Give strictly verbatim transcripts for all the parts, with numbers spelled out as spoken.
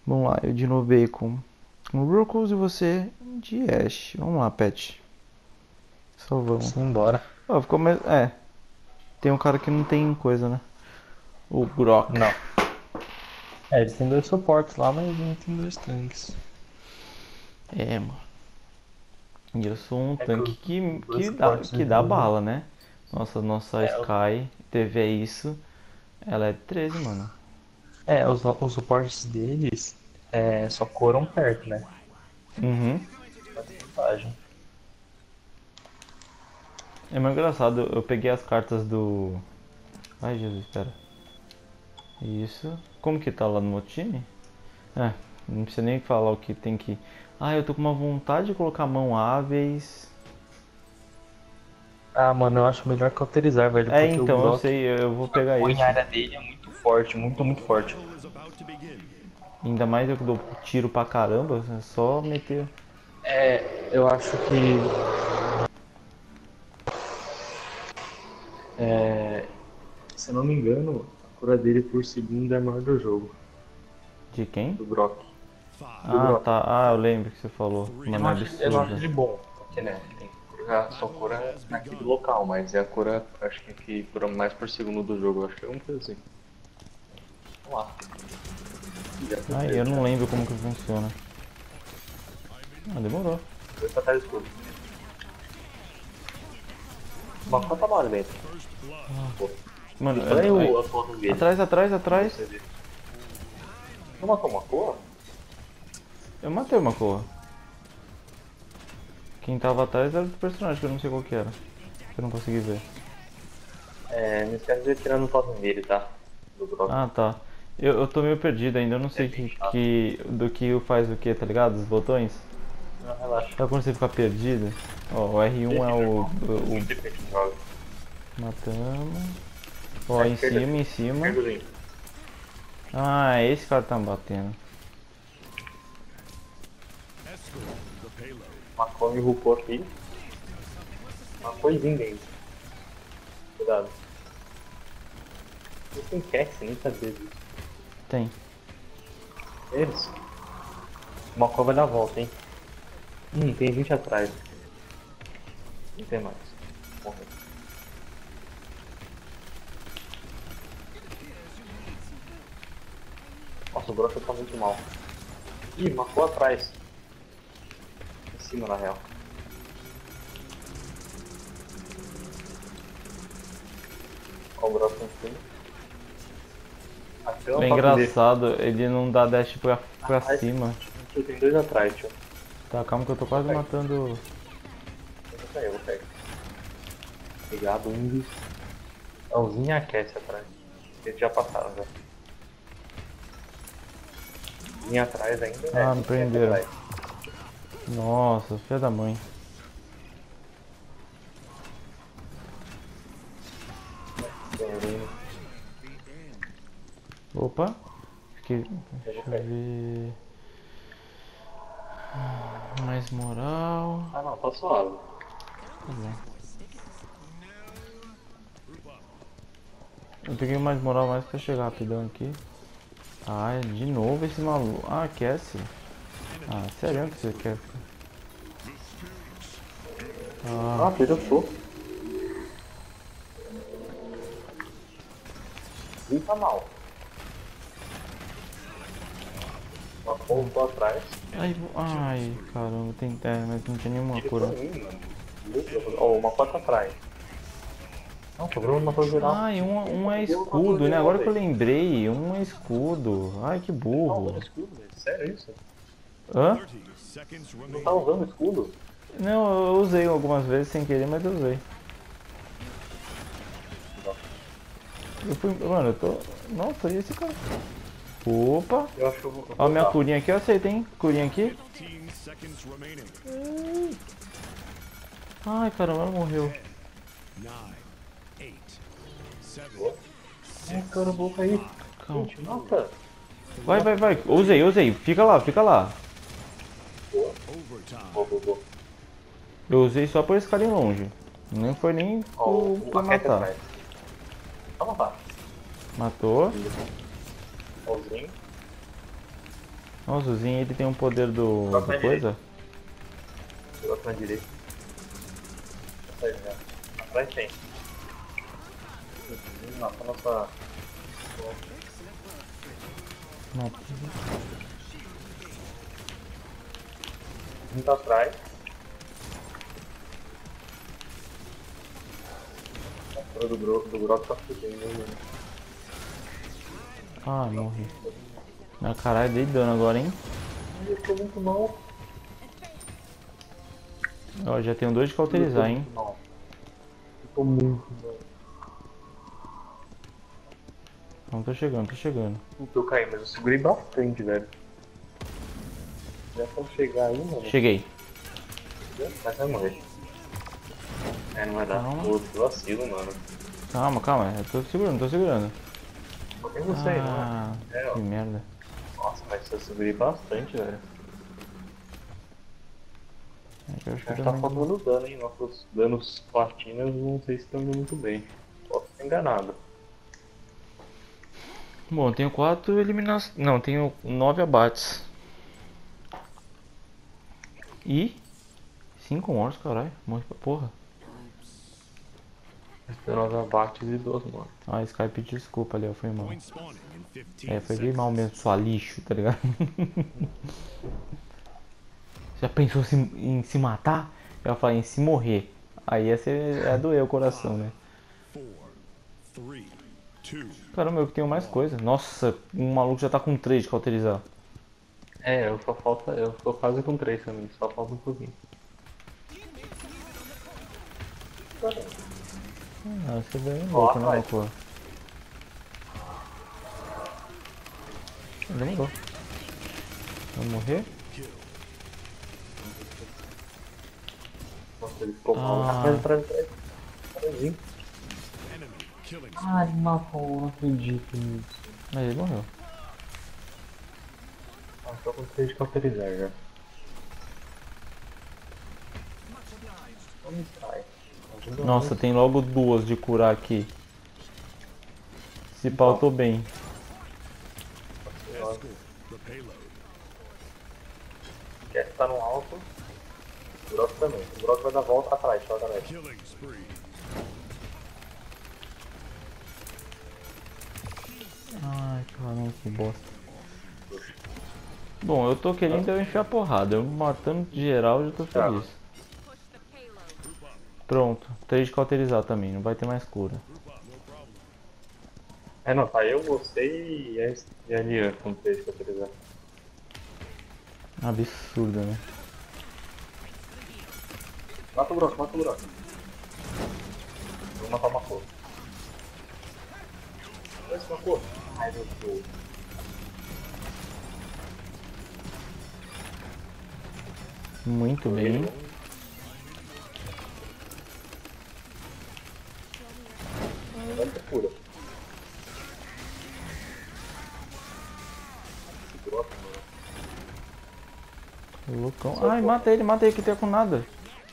Vamos lá, eu de novo com o Ruckles e você de Ash. Vamos lá, Pet. Só vamos. Simbora. Ó, ficou mais... É, tem um cara que não tem coisa, né? O Brock. Não. É, eles têm dois suportes lá, mas não tem dois tanques. É, mano. E eu sou um É que tanque os, que, os dois que, dá, suportes que dá dele. bala, né? Nossa, nossa É, os, Sky teve é isso. Ela é treze, mano. é, os, os suportes deles é, só coram perto, né? Uhum. Essa vantagem. É mais engraçado, eu peguei as cartas do... Ai, Jesus, pera. Isso. Como que tá lá no meu time? É, não precisa nem falar o que tem que... Ah, eu tô com uma vontade de colocar mão áveis. Ah, mano, eu acho melhor cauterizar, velho, É, porque o então, eu Brock, sei, eu eu vou pegar a esse. área dele é muito forte, muito, muito forte. Ainda mais eu que dou tiro pra caramba, é só meter. É, eu acho que, é, se eu não me engano, a cura dele por segundo é a maior do jogo, De quem? do Brock. Do Ah, Brock. tá. Ah, eu lembro que você falou. Eu Mano, não é acho, eu não acho absurda. ele bom, porque né, ele tem que curar só cura naquele local, mas é a cura, acho que, que cura mais por segundo do jogo, acho que é uma coisa assim. Vamos lá. Ih, já foi Ai, eu preso não já. lembro como que funciona. Ah, demorou. Dois pra trás do escudo. Uma conta mole dentro. Pô. Mano, Olha aí eu- ai, o, a foto dele, atrás, atrás, pra atrás. você ver. Não matou uma cor? Eu matei uma cor. Quem tava atrás era do personagem, que eu não sei qual que era. Que eu não consegui ver. É, não esquece de atirar no totem dele, tá? Do Brock. Ah, tá. Eu, eu tô meio perdido ainda, eu não É sei bem que, chato. que, do que faz o que, tá ligado? Os botões. Não, relaxa. Sabe quando você fica perdido? Ó, o R um é Terrível, o, irmão. o, o Muito difícil de jogar. matamos. Ó, Na em esquerda, cima, em cima. esquerdozinho. Ah, esse cara tá me batendo. Macou me rucou aqui. Uma coisinha ainda. Cuidado. Eles têm Cax, nem sabia disso. Tem. Eles? O Macou vai dar a volta, hein? Hum, tem gente atrás. Não tem mais. Morreu. Nossa, o Brock tá muito mal. Ih, Macou atrás. Em cima, na real. Ó, o Brock em cima. Aqui é o É top dele. engraçado, ele não dá dash pra, pra Atrás. cima. Tio, tem dois atrás, tio. Tá, calma que eu tô Vou quase pegar. matando. Deixa eu pegar, eu vou pegar. Obrigado, Indy. É o Zinho aquece atrás. Eles já passaram, já. Zinho atrás ainda, é. Ah, me Zinho prenderam. atrás. Nossa, filha da mãe. Tem- Opa. Fiquei... Eu vou Deixa eu pegar. ver. Mais moral. Ah, não, tá suave. Tá bom. Eu peguei mais moral mais pra chegar rapidão aqui. Ah, de novo esse maluco. Ah, aquece. Ah, sério que você quer? Ah, Ah, tira o soco. Zinho tá mal. Uma ponta atrás. ai, ai, caramba, tem, é, mas não tinha nenhuma Tira cura. pra mim, mano. Ó, uma porta atrás. Não, sobrou uma coisa geral. Ai, um, um é Deu uma coisa escudo, né? geral, Agora que eu velho. lembrei, um é escudo. Ai, que Não, usando burro. escudo, velho. Sério isso? Hã? Não tá usando escudo? Não, eu usei algumas vezes sem querer, mas eu usei. Eu fui, mano, eu tô... Nossa, e esse cara? Opa! Eu acho que eu vou, eu Ó, vou a minha usar. curinha aqui, eu aceito, hein? Curinha aqui. Ai, caramba, ela morreu. Ai, cara, boca aí. Calma. Gente, mata. Vai, vai, vai. Usei, usei. Fica lá, fica lá. Boa. Boa, boa, boa. Eu usei só por esse cara ir longe. Nem foi nem Ó, pro- o pra maquete matar. atrás. Tá matar. Matou. Olzinho. Nossa, o Zin, ele tem um poder do, Coloca do na coisa? Coloca na direita. Atrás, né? Atrás tem. Vamos lá, pra nossa... Não. Muito atrás. A cura do Grok do Grok tá fudendo, né? Ah, morri. Ah, caralho, dei dano agora, hein? Eu tô muito mal. Ó, já tenho dois de Eu tô cauterizar, hein? muito mal. Eu tô muito mal. Não, tô chegando, tô chegando. Puta, eu caí, mas eu segurei bastante, velho. Já pra chegar aí, mano. Cheguei. Mas vai morrer. É, não vai dar. Calma. Pô, que vacilo, mano. Calma, calma, eu tô segurando, tô segurando. Só tem você aí, não Ah, é? É, ó. que merda. Nossa, mas eu segurei bastante, velho. É que eu acho que Acho eu que tá também... faltando dano, hein? Nossos danos platinas não sei se estão indo muito bem. Posso estar enganado. Bom, eu tenho quatro eliminações. Não, tenho nove abates. E cinco mortos, caralho. Morre pra porra. Tem nós abates e duas mortes. Ah, Skype, desculpa ali, ó, foi mal. Point spawning in fifteen É, foi bem mal seconds. mesmo, sua lixo, tá ligado? Já pensou se- em se matar? Eu ia falar em se morrer. Aí ia ser, ia doer o coração, né? Four, three, two. Caramba, eu que tenho mais coisa. Nossa, um maluco já tá com três de cauterizar. É, eu só falta. Eu tô quase com três também, só falta um pouquinho. Ah, você é bem Ó, louco, né, vai. louco? Demorou. Vai morrer? Nossa, ele ficou mal. Ah. Atrás, atrás, atrás. Atrás. Enemy killing. Ai, matou, não acredito nisso. Mas ele morreu. Ah, tô com três de cauterizar já. Onde sai? Ajuda Nossa, muito. tem logo duas de curar aqui. Se pautou bem. Escort the payload. Quer estar no alto. O Grok também. O Grok vai dar volta atrás, só atrás. Killing spree. Ai, caramba, que bosta. Bom, eu tô querendo eu enfiar porrada. Eu matando de geral, eu já tô feliz. Pronto, três de cauterizar também, não vai ter mais cura. É, não, tá eu, você e a, e a Lian com três de cauterizar. Absurdo, né? Mata o Grok, mata o Grok. Vou matar uma cor. Olha esse uma cor. Ai, meu Deus. Muito bem. Vai ter cura. Esse Grok, mano. Loucão. Ai, mata ele, mata ele que tem com nada.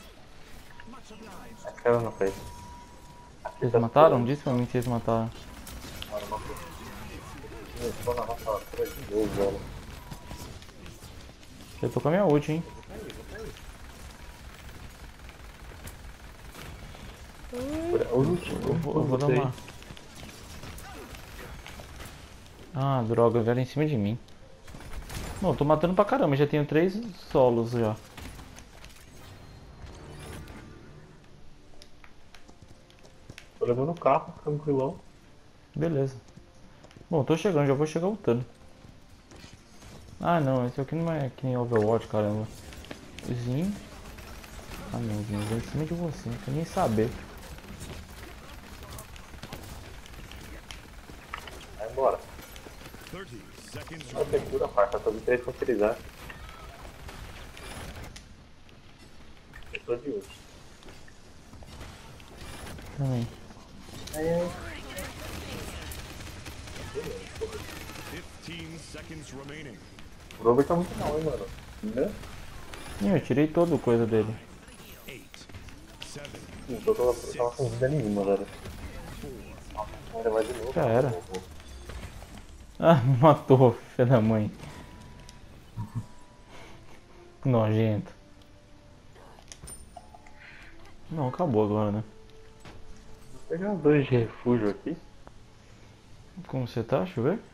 A cara na frente. Vocês mataram? Diz pra mim que vocês mataram. Mano, matou. Eu tô na nossa cura de novo, velho. Eu tô com a minha ult, hein? O último. Eu vou, eu vou dar uma... Ah, droga, velho em cima de mim. Bom, eu tô matando pra caramba, já tenho três solos já. Tô levando o carro, tranquilão. Beleza. Bom, tô chegando, já vou chegar lutando. Ah não, esse aqui não é que nem Overwatch, caramba. Zinho. Ah não, Zinho, vem em cima de você, não quero nem saber. Vai embora. thirty seconds Vai ter cura, parça. Tô de três pra utilizar. Eu tô de ult. Também. Ai, ai. fifteen seconds remaining. O Robert tá muito mal, hein, mano. Né? Ih, eu tirei toda a coisa dele. Eight, seven, Sim, eu, tô, eu tava com vida nenhuma, velho. Ainda vai de novo. Já era. Ah, me matou, filha da mãe. Nojento. Não, acabou agora, né? Vou pegar dois de refúgio aqui. Como você tá? Deixa eu ver.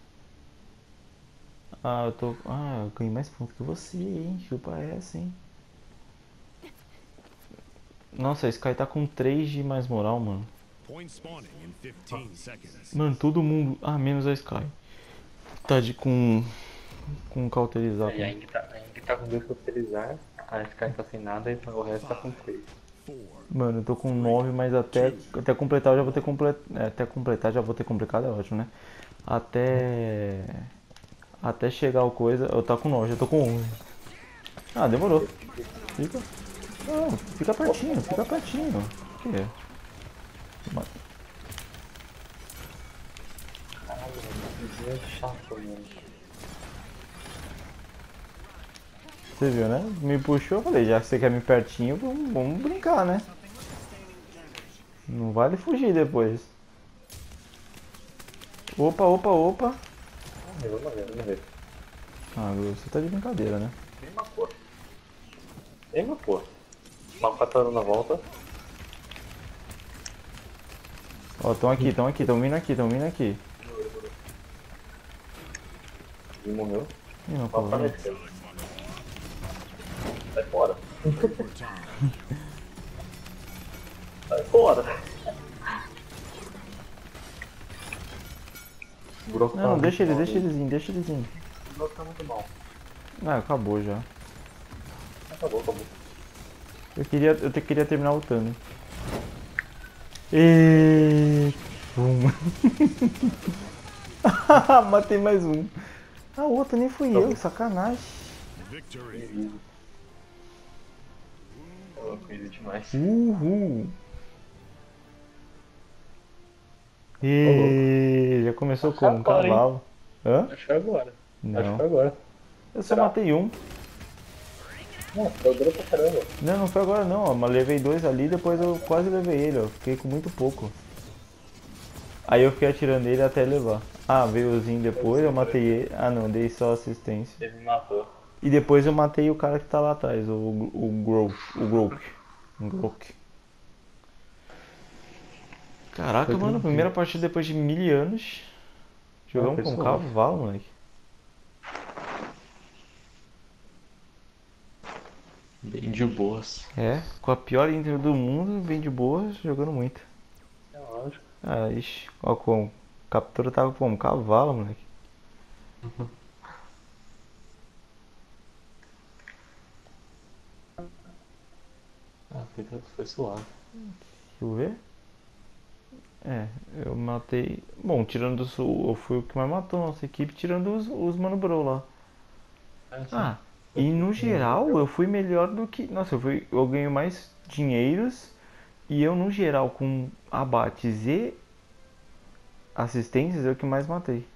Ah, eu tô. Ah, eu ganhei mais pontos que você, hein? Chupa essa, hein? Nossa, a Sky tá com três de mais moral, mano. Point spawning in fifteen seconds. Mano, todo mundo. Ah, menos a Sky. Tá de com. Com cauterizar. Aí a Ing tá, a Ing tá com dois cauterizar, a Sky tá sem nada e o resto tá com três. Four. Mano, eu tô com nove, mas até, até completar eu já vou ter complet, é, até completar já vou ter complicado, é ótimo, né? Até até chegar o coisa, eu tô com nove, já tô com onze. Ah, demorou. Fica. Não, fica pertinho, fica pertinho. O que é? Ma- Caralho, mano, é chato, mano. Você viu, né? Me puxou, eu falei, já que você quer me pertinho, vamos, vamos brincar, né? Não vale fugir depois. Opa, opa, opa. Vamos ver, vamos ver, vamos ver. Ah, você tá de brincadeira, né? Mesma cor. Mesma cor. Uma quatro na volta. Ó, tão aqui, tão aqui, tão vindo aqui, tão vindo aqui. E morreu. Ih, não, Uma pô, pra vai. descer. Sai fora. Sai fora. O Broco tá Não, muito deixa ele, mal, deixa gente. eles ir, deixa eles ir. O Broco tá muito mal. Ah, acabou já. Acabou, acabou. Eu queria, eu te, queria terminar lutando. E Pum. Matei mais um. Ah, o outro nem fui eu, sacanagem. Victory. Eu fiz demais. Uhul. E já começou Acho como? Um agora, hein? cavalo. Hã? Acho que é agora. Acho Não. que é agora. Eu só Será? matei um. Não, foi duro pra caramba. Não, não foi agora não, ó. Mas levei dois ali, depois eu quase levei ele, ó. Fiquei com muito pouco. Aí eu fiquei atirando ele até levar. Ah, veio o Zinho depois, eu matei ele. Ah não, dei só assistência. Ele me matou. E depois eu matei o cara que tá lá atrás, o, o Grok. O Grok. O Grok. Caraca, Foi mano, tranquilo. primeira partida depois de mil anos. Jogamos Ah, com um pessoal. cavalo, moleque. Bem de boas. É, com a pior intro do mundo, bem de boa, jogando muito. É lógico. Ah, ixi, ó como. Captura tava como? Cavalo, moleque. Ah, foi, foi suave. Deixa eu ver. É, eu matei. Bom, tirando os. Eu fui o que mais matou a nossa equipe, tirando os, os Mano Bro lá. É, sim. Ah, e no geral eu fui melhor do que. Nossa, eu, fui, eu ganho mais dinheiros e eu no geral com abates e assistências é o que mais matei.